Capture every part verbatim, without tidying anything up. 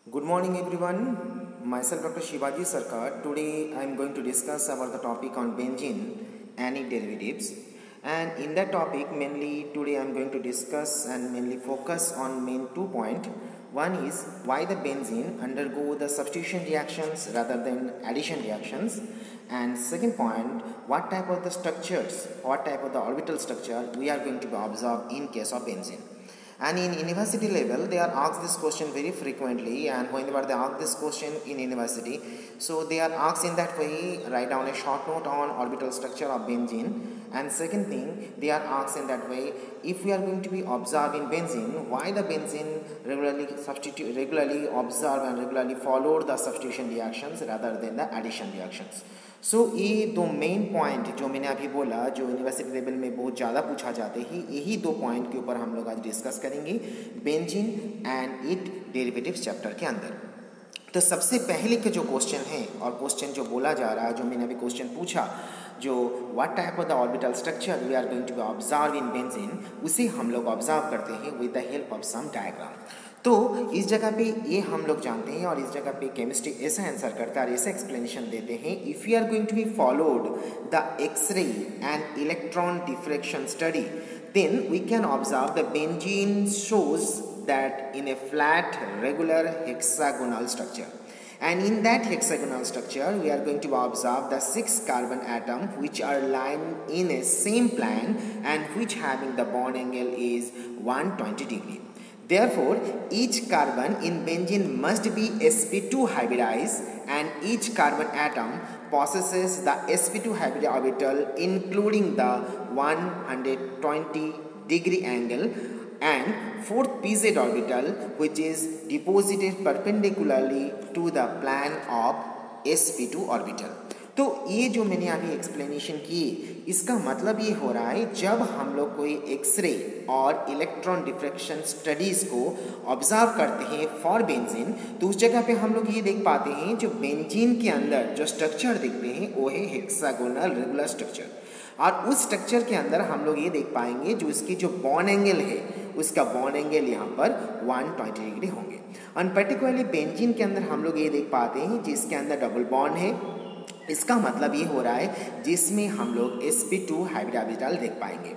Good morning everyone, myself Doctor Shivaji Sarkar. Today I am going to discuss about the topic on benzene and its derivatives, and in that topic mainly today I am going to discuss and mainly focus on main two points. One is why the benzene undergo the substitution reactions rather than addition reactions, and second point, what type of the structures, what type of the orbital structure we are going to observe in case of benzene. And in university level they are asked this question very frequently, and whenever they ask this question in university, so they are asked in that way, write down a short note on orbital structure of benzene. And second thing, they are asked in that way, if we are going to be observed in benzene, why the benzene regularly substitute regularly observe and regularly follow the substitution reactions rather than the addition reactions. So so, ये दो main point जो मैंने अभी बोला, जो university level में बहुत ज़्यादा पूछा जाते हैं, यही दो पॉइंट के ऊपर हम लोग आज डिस्कस करेंगे benzene and it derivatives chapter के अंदर। तो सबसे पहले के जो क्वेश्चन है और क्वेश्चन जो बोला जा रहा है, जो मैंने अभी क्वेश्चन पूछा, जो what type of the orbital structure we are going to observe in benzene, उसे हम लोग ऑब्जर्व करते हैं with the help of some diagram. तो इस जगह पे ये हम लोग जानते हैं, और इस जगह पे केमिस्ट्री ऐसा आंसर करता है, ऐसा एक्सप्लेनेशन देते हैं, if you are going to be followed the X ray and electron diffraction study, then we can observe the benzene shows that in a flat regular hexagonal structure. And in that hexagonal structure, we are going to observe the six carbon atoms which are lying in a same plane and which having the bond angle is one hundred twenty degree. Therefore, each carbon in benzene must be s p two hybridized, and each carbon atom possesses the s p two hybrid orbital including the one hundred twenty degree angle, and fourth p z orbital which is deposited perpendicularly to the plane of s p two orbital. तो ये जो मैंने अभी explanation की, इसका मतलब ये हो रहा है, जब हम लोग कोई एक्सरे और इलेक्ट्रॉन डिफ्रेक्शन स्टडीज़ को ऑब्जर्व करते हैं फॉर बेंजीन, तो उस जगह पे हम लोग ये देख पाते हैं जो बेंजीन के अंदर जो स्ट्रक्चर देखते हैं वो है हेक्सागोनल रेगुलर स्ट्रक्चर, और उस स्ट्रक्चर के अंदर हम लोग ये देख पाएंगे जो इसकी जो बॉन्ड एंगल है, उसका बॉन्ड एंगल यहाँ पर one hundred twenty डिग्री होंगे। और पर्टिकुलरली बेंजीन के अंदर हम लोग ये देख पाते हैं जिसके अंदर डबल बॉन्ड है, इसका मतलब ये हो रहा है जिसमें हम लोग s p two hybrid orbital देख पाएंगे।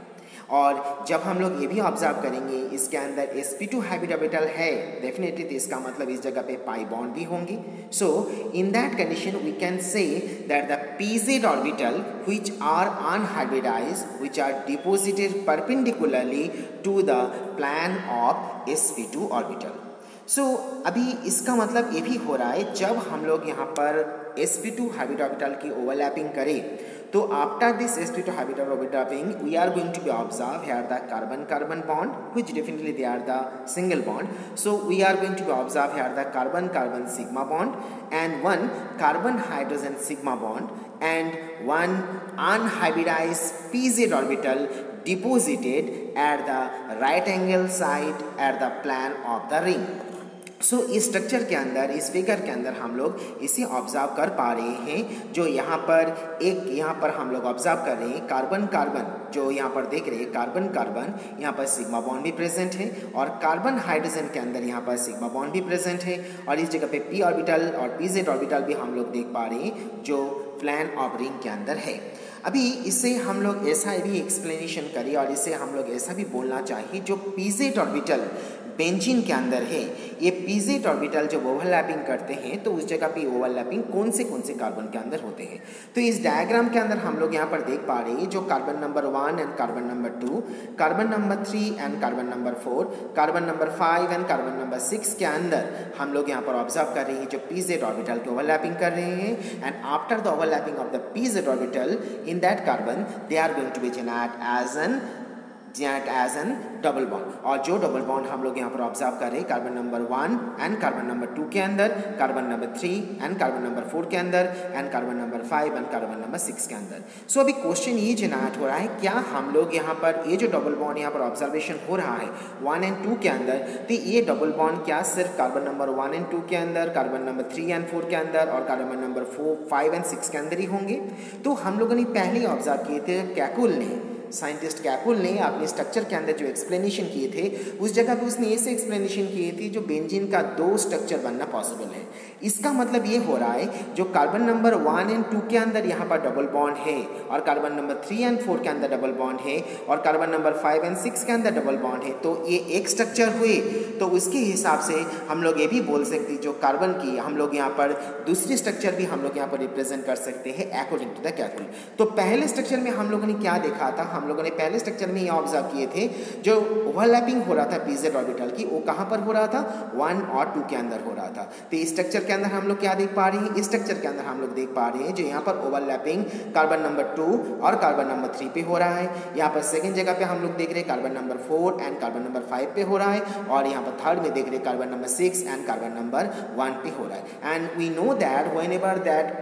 और जब हम लोग ये भी ऑब्जर्व करेंगे इसके अंदर s p two hybrid orbital है डेफिनेटली, तो इसका मतलब इस जगह पे पाई बॉन्ड भी होंगे। So in that condition we can say that the p z orbital which are unhybridized which are deposited perpendicularly to the plane of s p two orbital. So so, अभी इसका मतलब ये भी हो रहा है, जब हम लोग यहाँ पर s p two hybrid orbital की ओवरलैपिंग करें, तो after this s p two hybrid overlapping we are going to be observe here the carbon carbon bond which definitely they are the single bond. So we are going to be observe here the carbon carbon sigma bond and one carbon hydrogen sigma bond and one unhybridized p z orbital deposited at the right angle side at the plane of the ring. So so, इस स्ट्रक्चर के अंदर, इस figure के अंदर हम लोग इसे ऑब्जर्व कर पा रहे हैं, जो यहाँ पर एक यहाँ पर हम लोग ऑब्जर्व कर रहे हैं कार्बन कार्बन, जो यहाँ पर देख रहे हैं कार्बन कार्बन, यहाँ पर सिग्मा बॉन्ड भी प्रेजेंट है, और कार्बन हाइड्रोजन के अंदर यहाँ पर सिग्मा बॉन्ड भी प्रेजेंट है, और इस जगह पे p ऑर्बिटल और p z ऑर्बिटल भी हम लोग देख पा रहे हैं जो प्लेन ऑफ रिंग के अंदर है। अभी इसे हम लोग ऐसा भी एक्सप्लेनेशन करें, और इसे हम लोग ऐसा भी बोलना चाहिए, जो p z ऑर्बिटल बेंजीन के अंदर है, ये p z ऑर्बिटल जब ओवरलैपिंग करते हैं तो उस जगह पे ओवरलैपिंग कौन से कौन से कार्बन के अंदर होते हैं। तो इस डायग्राम के अंदर हम लोग यहाँ पर देख पा रहे हैं जो carbon number one and carbon number two, carbon number three and carbon number four, carbon number five and carbon number six के अंदर हम लोग यहाँ पर ऑब्जर्व कर रहे हैं जो p z ऑर्बिटल की ओवरलैपिंग कर रहे हैं, and after the overlapping of the p z orbital in that carbon they are going to be generate as an generate as an double bond. और जो डबल बॉन्ड हम लोग यहाँ पर ऑब्जर्व कर रहे हैं carbon number one and carbon number two के अंदर, carbon number three and carbon number four के अंदर, and carbon number five and carbon number six के अंदर। सो so, अभी क्वेश्चन ये जनरेट हो रहा है, क्या हम लोग यहाँ पर ये जो डबल बॉन्ड यहाँ पर ऑब्जर्वेशन हो रहा है वन एंड टू के अंदर, तो ये डबल बॉन्ड क्या सिर्फ carbon number one and two के अंदर, carbon number three and four के अंदर और carbon number four five and six के अंदर ही होंगे? तो हम लोगों ने पहले ऑब्जर्व किए थे कैकुल ने साइंटिस्ट कैकुल ने अपने स्ट्रक्चर के अंदर जो एक्सप्लेनेशन किए थे उस जगह पे उसने ऐसे एक्सप्लेनेशन किए थे जो बेंजीन का दो स्ट्रक्चर बनना पॉसिबल है। इसका मतलब ये हो रहा है जो carbon number one and two के अंदर यहाँ पर डबल बॉन्ड है और carbon number three and four के अंदर डबल बॉन्ड है और carbon number five and six के अंदर डबल बॉन्ड है, तो ये एक स्ट्रक्चर हुए। तो उसके हिसाब से हम लोग ये भी बोल सकते हैं जो कार्बन की हम लोग यहाँ पर दूसरी स्ट्रक्चर भी हम लोग यहाँ पर रिप्रेजेंट कर सकते हैं अकॉर्डिंग टू द कैकुल। तो पहले स्ट्रक्चर में हम लोगों ने क्या देखा था, हम लोगों ने पहले स्ट्रक्चर में ये ऑब्जर्व किए थे जो ओवरलैपिंग हो रहा था पीजेड ऑर्बिटल की, वो कहाँ पर हो रहा था, वन और टू के अंदर हो रहा था। तो इस स्ट्रक्चर के अंदर हम लोग क्या देख पा रहे हैं, इस स्ट्रक्चर के अंदर हम लोग देख पा रहे हैं जो यहाँ पर ओवरलैपिंग कार्बन नंबर टू और कार्बन नंबर थ्री पे हो रहा है। यहाँ पर सेकंड जगह पे हम लोग देख रहे हैं carbon number four and carbon number five पे हो रहा है और यहाँ पर थर्ड में देख रहे हैं carbon number six and carbon number one पे हो रहा है। And we know that whenever that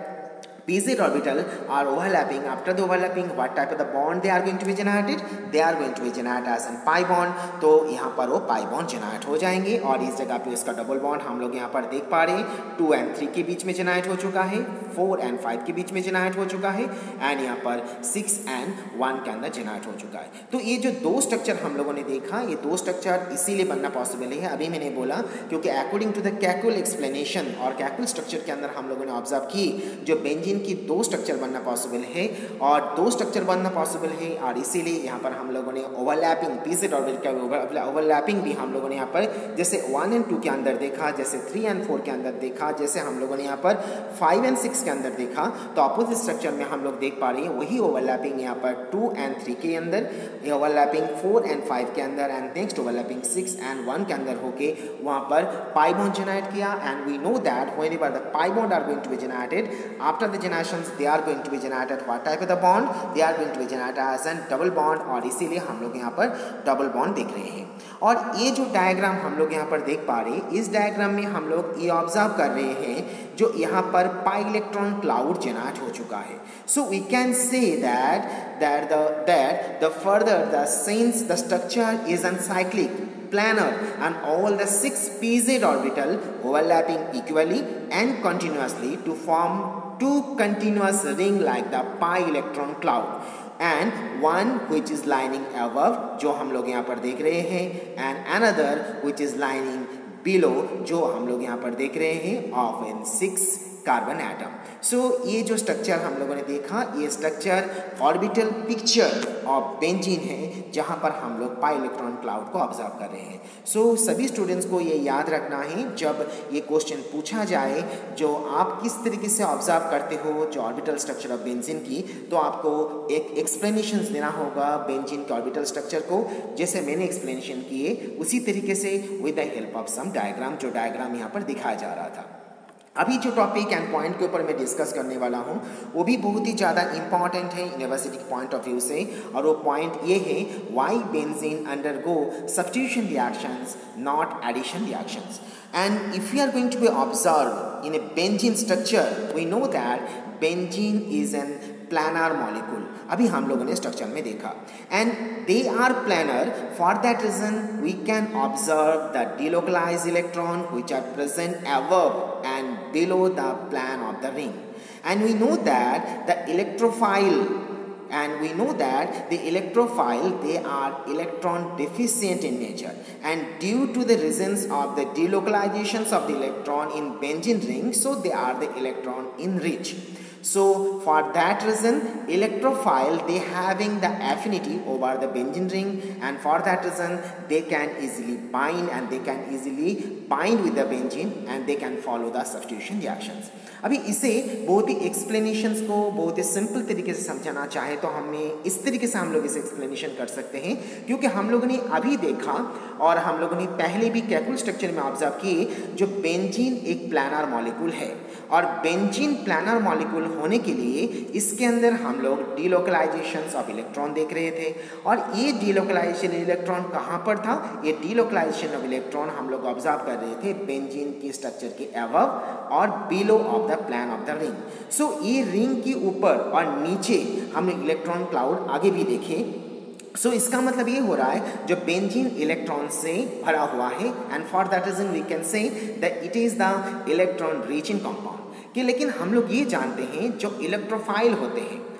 pz orbital are overlapping, after the overlapping what type of the bond they are going to be generated, they are going to be generated as an pi bond। तो यहाँ पर वो pi bond generate हो जाएंगे और इस जगह पे उसका डबल बॉन्ड हम लोग यहाँ पर देख पा रहे हैं, टू एंड थ्री के बीच में जनरेट हो चुका है, फोर एंड फाइव के बीच में जनरेट हो चुका है एंड यहाँ पर सिक्स एंड वन के अंदर जनरेट हो चुका है। तो ये जो दो स्ट्रक्चर हम लोगों ने देखा, ये दो स्ट्रक्चर इसीलिए बनना पॉसिबल है, अभी मैंने बोला क्योंकि according to the Kekule explanation और कैकुल स्ट्रक्चर के अंदर हम लोगों ने ऑब्जर्व की जो बेंजीन की दो स्ट्रक्चर बनना पॉसिबल है और दो स्ट्रक्चर बनना पॉसिबल है और इसीलिए यहाँ पर हम लोगों ने ओवरलैपिंग पीजेड ऑर्बिटल का ओवरलैपिंग भी हम लोगों ने यहाँ पर जैसे वन एंड टू के अंदर देखा, जैसे थ्री एंड फोर के अंदर देखा, जैसे हम लोगों ने यहाँ पर फाइव एंड सिक्स के अंदर देखा। तो अपोजिट स्ट्रक्चर में हम लोग देख पा रहे हैं वही ओवरलैपिंग यहाँ पर टू एंड थ्री के अंदर, ओवरलैपिंग फोर एंड फाइव के अंदर and next overlapping six and one के अंदर होके वहाँ पर पाई बॉन्ड जनरेट किया। And we know that whenever the pi bond are going to be generated after the generation they are going to be generated what type of the bond, they are going to be generated as a double bond और इसीलिए हम लोग यहाँ पर double bond देख रहे हैं। और ये जो डायग्राम हम लोग यहाँ पर देख पा रहे हैं, इस डायग्राम में हम लोग ये ऑब्जर्व कर रहे हैं जो यहाँ पर पाई इलेक्ट्रॉन क्लाउड जनरेट हो चुका है। So we can say that that the that the further the since the structure is uncyclic planar and all the six pz orbital overlapping equally and continuously to form two continuous ring like the pi electron cloud and one which is lining above जो हम लोग यहाँ पर देख रहे हैं and another which is lining below जो हम लोग यहाँ पर देख रहे हैं of in six carbon atom. So ये जो स्ट्रक्चर हम लोगों ने देखा, ये structure orbital picture of benzene है जहाँ पर हम लोग पाई इलेक्ट्रॉन क्लाउड को ऑब्जर्व कर रहे हैं। सो so, सभी स्टूडेंट्स को ये याद रखना है जब ये क्वेश्चन पूछा जाए जो आप किस तरीके से ऑब्जर्व करते हो जो ऑर्बिटल स्ट्रक्चर ऑफ बेंजीन की, तो आपको एक एक्सप्लेनेशन देना होगा बेंजीन के ऑर्बिटल स्ट्रक्चर को जैसे मैंने एक्सप्लेनेशन किए उसी तरीके से with the help of some diagram, जो डायग्राम यहाँ पर दिखाया जा रहा था। अभी जो टॉपिक एंड पॉइंट के ऊपर मैं डिस्कस करने वाला हूँ वो भी बहुत ही ज़्यादा इंपॉर्टेंट है यूनिवर्सिटी के पॉइंट ऑफ व्यू से, और वो पॉइंट ये है why benzene undergo substitution reactions not addition reactions. And if you are going to be observe in a benzene structure, we know that benzene is an planar molecule, अभी हम लोगों ने structure में देखा, and they are planar, for that reason we can observe the delocalized electron which are present above and below the plan of the ring, and we know that the electrophile and we know that the electrophile they are electron deficient in nature, and due to the reasons of the delocalizations of the electron in benzene ring, so they are the electron enriched. So for that reason electrophile they having the affinity over the benzene ring, and for that reason they can easily bind and they can easily bind with the benzene and they can follow the substitution reactions। अभी इसे बहुत ही explanations को बहुत ही simple तरीके से समझाना चाहे तो हमें इस तरीके से हम लोग इसे एक्सप्लेनेशन कर सकते हैं, क्योंकि हम लोगों ने अभी देखा और हम लोगों ने पहले भी कैकुल स्ट्रक्चर में ऑब्जर्व किए जो बेंजीन एक प्लानर मॉलिक्यूल है, और बेंजीन प्लानर मॉलिक्यूल होने के लिए इसके अंदर हम लोग डीलोकलाइजेशंस ऑफ इलेक्ट्रॉन देख रहे थे, और ये डीलोकलाइजेशन इलेक्ट्रॉन कहाँ पर था, ये डीलोकलाइजेशन ऑफ इलेक्ट्रॉन हम लोग ऑब्जर्व कर रहे थे बेंजीन की स्ट्रक्चर के अबव और below of the plane of the ring. So ये रिंग के ऊपर और नीचे हमने इलेक्ट्रॉन क्लाउड आगे भी देखे। सो so, इसका मतलब ये हो रहा है जो बेंजीन इलेक्ट्रॉन से भरा हुआ है, and for that reason we can say that it is the electron rich in compound. कि लेकिन हम लोग ये जानते हैं जो इलेक्ट्रोफाइल होते हैं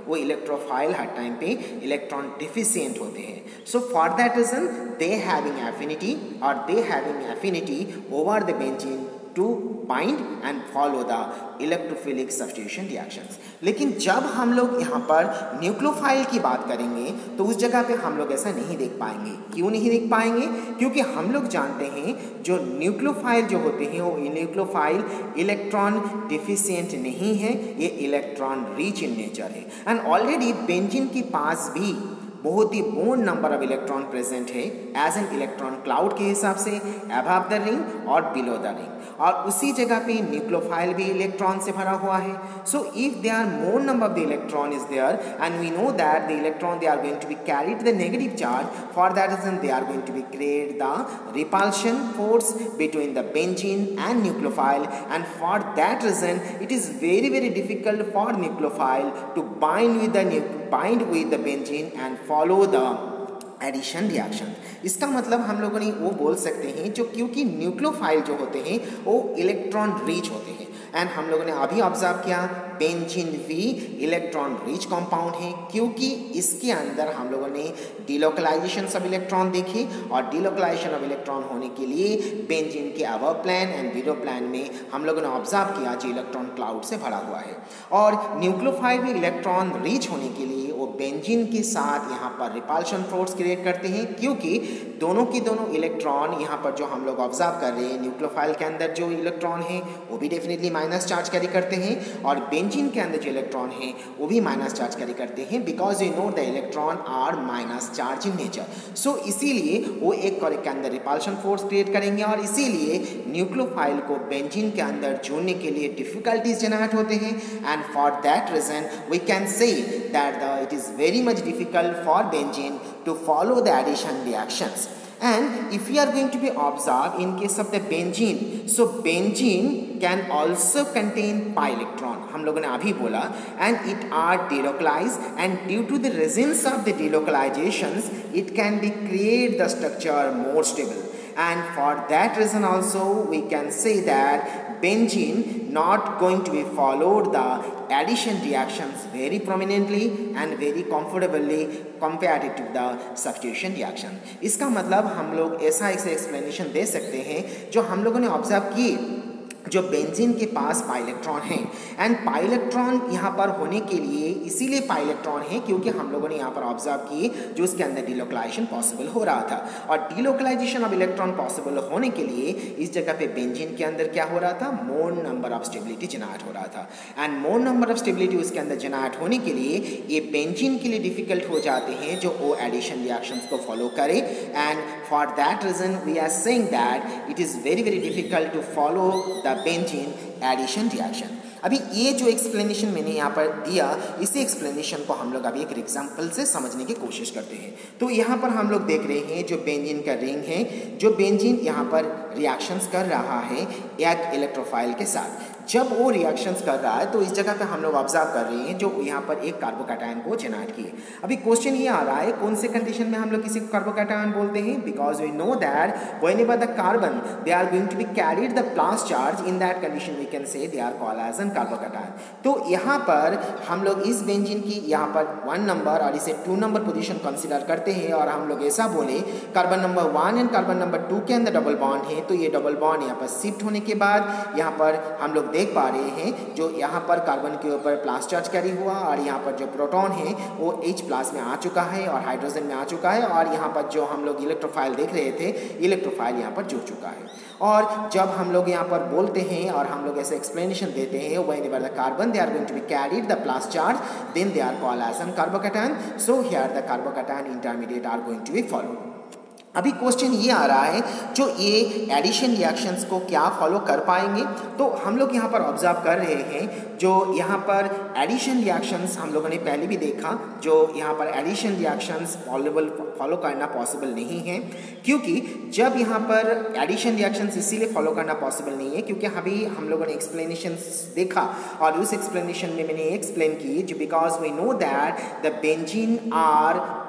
वो इलेक्ट्रोफाइल हर टाइम पे इलेक्ट्रॉन डिफिशिएंट होते हैं। So for that reason they having affinity और they having affinity over the benzene to bind and follow the electrophilic substitution reactions. लेकिन जब हम लोग यहाँ पर न्यूक्लियोफाइल की बात करेंगे तो उस जगह पे हम लोग ऐसा नहीं देख पाएंगे। क्यों नहीं देख पाएंगे? क्योंकि हम लोग जानते हैं जो न्यूक्लियोफाइल जो होते हैं वो न्यूक्लियोफाइल इलेक्ट्रॉन डिफिशिएंट नहीं है, ये इलेक्ट्रॉन रिच इन नेचर है। एंड ऑलरेडी बेंजीन के पास भी बहुत ही board number of electron present है एज एन इलेक्ट्रॉन क्लाउड के हिसाब से अबव द रिंग और बिलो द रिंग, और उसी जगह पे न्यूक्लियोफाइल भी इलेक्ट्रॉन से भरा हुआ है। So if they are more number of the electron is there and we know that the electron they are going to be carried the negative charge, for that reason they are going to be create the repulsion force between the benzene and nucleophile, and for that reason it is very very difficult for nucleophile to bind with the bind with the benzene and follow the addition reaction. इसका मतलब हम लोगों ने वो बोल सकते हैं जो क्योंकि न्यूक्लियोफाइल जो होते हैं वो इलेक्ट्रॉन रिच होते हैं, एंड हम लोगों ने अभी ऑब्जर्व किया बेंजीन भी इलेक्ट्रॉन रिच कंपाउंड है क्योंकि इसके अंदर हम लोगों ने डिलोकलाइजेशन ऑफ इलेक्ट्रॉन देखी, और डिलोकलाइजेशन ऑफ इलेक्ट्रॉन होने के लिए बेंजीन के above plane and below plane में हम लोगों ने ऑब्जर्व किया जो इलेक्ट्रॉन क्लाउड से भरा हुआ है। और न्यूक्लियोफाइल भी इलेक्ट्रॉन रिच होने के लिए वो बेंजीन के साथ यहाँ पर रिपल्शन फोर्स क्रिएट करते हैं, क्योंकि दोनों की दोनों इलेक्ट्रॉन यहाँ पर जो हम लोग ऑब्जर्व कर रहे हैं न्यूक्लियोफाइल के अंदर जो इलेक्ट्रॉन है वो भी डेफिनेटली माइनस चार्ज कैरी करते हैं, और बेंजीन के अंदर जो इलेक्ट्रॉन है वो भी माइनस चार्ज कैरी करते हैं, because you know the electron are minus charge in nature. So इसीलिए वो एक कॉरेक्ट के अंदर रिपल्शन फोर्स क्रिएट करेंगे, और इसीलिए न्यूक्लियोफाइल को बेंजीन के अंदर जोड़ने के लिए डिफिकल्टीज जनरेट होते हैं, and for that reason we can say that the it is very much difficult for benzene to follow the addition reactions. And if we are going to be observed in case of the benzene, so benzene can also contain pi electron, हम लोगों ने अभी बोला, and it are delocalized, and due to the resins of the delocalizations it can be create the structure more stable, and for that reason also we can say that benzene not going to be followed the addition reactions very prominently and very comfortably compared to the substitution reaction। इसका मतलब हम लोग ऐसा ऐसे explanation दे सकते हैं जो हम लोगों ने ऑब्जर्व किए जो बेंजीन के पास पाई इलेक्ट्रॉन है, एंड पाई इलेक्ट्रॉन यहाँ पर होने के लिए इसीलिए पाई इलेक्ट्रॉन है क्योंकि हम लोगों ने यहाँ पर ऑब्जर्व किए जो उसके अंदर डिलोकलाइजेशन पॉसिबल हो रहा था, और डिलोकलाइजेशन ऑफ इलेक्ट्रॉन पॉसिबल होने के लिए इस जगह पे बेंजीन के अंदर क्या हो रहा था, more number of stability generate हो रहा था, and more number of stability उसके अंदर जनरेट होने के लिए ये बेंजीन के लिए डिफिकल्ट हो जाते हैं जो वो एडिशन रिएक्शंस को फॉलो करे, and for that reason we are saying that it is very very difficult to follow the benzene addition reaction. अभी ये जो एक्सप्लेनेशन मैंने यहाँ पर दिया, इसी एक्सप्लेनेशन को हम लोग अभी एक एग्जाम्पल से समझने की कोशिश करते हैं। तो यहाँ पर हम लोग देख रहे हैं जो बेंजीन का रिंग है, जो बेंजीन यहाँ पर रिएक्शंस कर रहा है एक इलेक्ट्रोफाइल के साथ। जब वो रिएक्शंस कर रहा है तो इस जगह पे हम लोग ऑब्जर्व कर रहे हैं जो यहाँ पर एक कार्बोकैटायन को जनरेट किए। अभी क्वेश्चन ये आ रहा है कौन से कंडीशन में हम लोग किसी को कार्बोकैटायन बोलते हैं, because we know that whenever the carbon they are going to be carried the plus charge, in that condition we can say they are called as an carbocation. तो यहाँ पर हम लोग इस बेंजीन की यहाँ पर वन नंबर और इसे टू नंबर पोजिशन कंसिडर करते हैं, और हम लोग ऐसा बोले carbon number one and carbon number two के अंदर डबल बॉन्ड है, तो ये डबल बॉन्ड यहाँ पर शिफ्ट होने के बाद यहाँ पर हम लोग देख पा रहे हैं जो यहाँ पर कार्बन के ऊपर प्लस चार्ज कैरी हुआ, और यहाँ पर जो प्रोटॉन है वो H प्लस में आ चुका है और हाइड्रोजन में आ चुका है, और यहाँ पर जो हम लोग इलेक्ट्रोफाइल देख रहे थे इलेक्ट्रोफाइल यहाँ पर जुड़ चुका है। और जब हम लोग यहाँ पर बोलते हैं और हम लोग ऐसे एक्सप्लेनेशन देते हैं whenever the carbon they are going to be carried the plus charge then they are called as an carbocation, so here the carbocation intermediate are going to be followed. अभी क्वेश्चन ये आ रहा है जो ये addition reactions को क्या follow कर पाएंगे, तो हम लोग यहाँ पर ऑब्जर्व कर रहे हैं जो यहाँ पर एडिशन रिएक्शंस हम लोगों ने पहले भी देखा, जो यहाँ पर एडिशन रिएक्शंस फॉलोबल फॉलो करना पॉसिबल नहीं है, क्योंकि जब यहाँ पर एडिशन रिएक्शंस इसीलिए फॉलो करना पॉसिबल नहीं है क्योंकि अभी हम लोगों ने एक्सप्लेनेशन देखा, और उस एक्सप्लेनेशन में मैंने एक्सप्लेन की जो because we know that the benzene are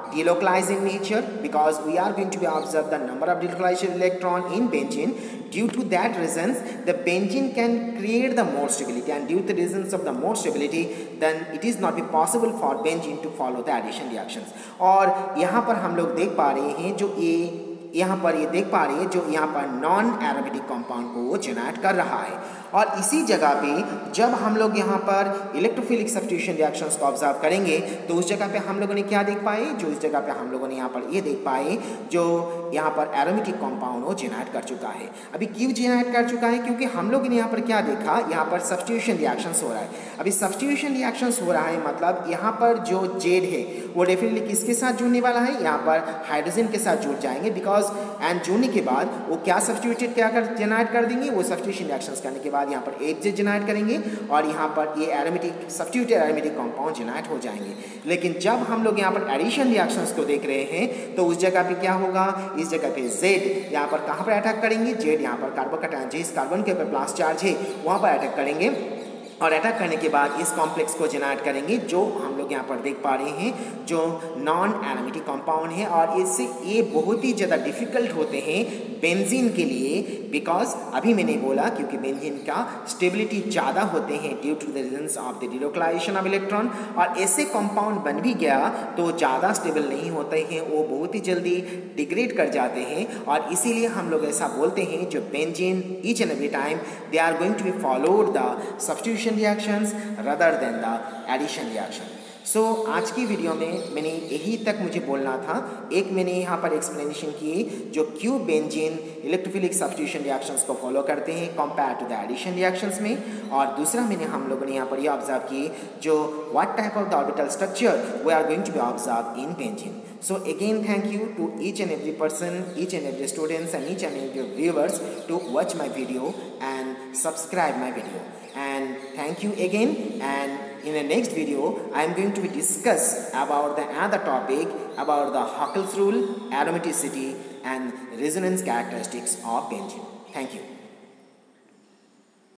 delocalized in nature because we are going to be observe the number of delocalized electron in benzene. Due to that reasons, the benzene can create the more stability, and due to the reasons of the more stability, then it is not be possible for benzene to follow the addition reactions. और यहाँ पर हम लोग देख पा रहे हैं जो ये यहाँ पर ये देख पा रहे हैं जो यहाँ पर नॉन एरोमेटिक कंपाउंड को वो जेनरेट कर रहा है। और इसी जगह पे जब हम लोग यहाँ पर इलेक्ट्रोफिलिक सब्स्टिट्यूशन रिएक्शंस को ऑब्जर्व करेंगे तो उस जगह पे हम लोगों ने क्या देख पाए, जो इस जगह पे हम लोगों ने यहाँ पर ये देख पाए जो यहाँ पर एरोमेटिक कंपाउंड वो जेनरेट कर चुका है। अभी क्यों जेनरेट कर चुका है, क्योंकि हम लोगों ने यहाँ पर क्या देखा, यहाँ पर सब्स्टिट्यूशन रिएक्शंस हो रहा है। अभी सब्स्टिट्यूशन रिएक्शंस हो रहा है मतलब यहाँ पर जो जेड है वो डेफिनेटली किसके साथ जुड़ने वाला है, यहाँ पर हाइड्रोजन के साथ जुड़ जाएंगे बिकॉज एंड जुड़ने के बाद वो क्या सब्स्टिट्यूटेड क्या कर जेनरेट कर देंगे, वो सब्स्टिट्यूशन रिएक्शंस करने के बाद यहाँ पर एक जेड जेनरेट करेंगे और यहाँ पर ये aromatic substituted aromatic compound generate हो जाएंगे। लेकिन जब हम लोग यहाँ पर एडिशन रिएक्शंस को देख रहे हैं तो उस जगह पे क्या होगा, इस जगह पे जेड यहाँ पर कहाँ पर अटैक करेंगे, जेड यहाँ पर कार्बन का जिस कार्बन के ऊपर प्लस चार्ज है वहाँ पर अटैक करेंगे और अटैक करने के बाद इस कॉम्प्लेक्स को जेनरेट करेंगे जो हम लोग यहाँ पर देख पा रहे हैं जो नॉन एरोमेटिक कंपाउंड है। और इससे ये बहुत ही ज़्यादा डिफिकल्ट होते हैं बेंजीन के लिए बिकॉज अभी मैंने बोला क्योंकि बेंजीन का स्टेबिलिटी ज़्यादा होते हैं due to the reasons of the delocalisation of electron. और ऐसे कंपाउंड बन भी गया तो ज़्यादा स्टेबल नहीं होते हैं, वो बहुत ही जल्दी डिग्रेड कर जाते हैं और इसीलिए हम लोग ऐसा बोलते हैं जो benzene each and every time they are going to be followed the substitution reactions rather than the addition reaction. So so, आज की वीडियो में मैंने यही तक मुझे बोलना था। एक मैंने यहाँ पर एक्सप्लेनेशन की जो क्यों बेंजीन इलेक्ट्रोफिलिक सब्स्टिट्यूशन रिएक्शंस को फॉलो करते हैं compare to the addition reactions में, और दूसरा मैंने हम लोगों ने यहाँ पर ये ऑब्जर्व की जो what type of the orbital structure we are going to be observe in benzene. So again thank you to each and every person, each and every students and each and every viewers to watch my video and subscribe my video. And thank you again, and in the next video I am going to be discuss about the other topic about the Huckel's rule, aromaticity and resonance characteristics of benzene. Thank you.